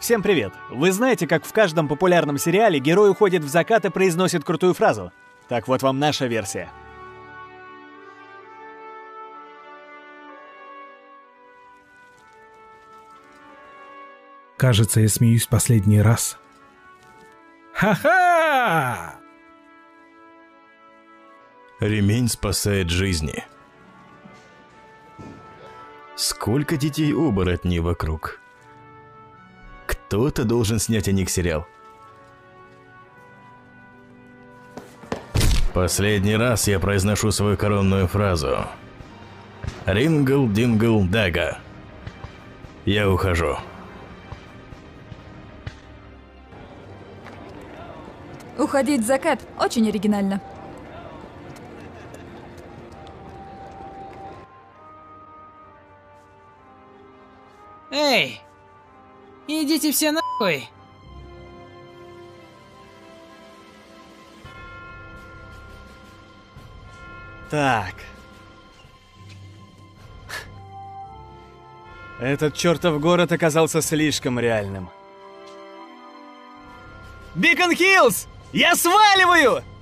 Всем привет! Вы знаете, как в каждом популярном сериале герой уходит в закат и произносит крутую фразу? Так вот вам наша версия. Кажется, я смеюсь последний раз. Ха-ха! Ремень спасает жизни. Сколько детей-оборотней вокруг. Кто-то должен снять о них сериал. Последний раз я произношу свою коронную фразу. Рингл-дингл-дага. Я ухожу. Уходить в закат очень оригинально. Эй! Идите все нахуй! Так. Этот чертов город оказался слишком реальным. Бикон Хиллз! Я сваливаю!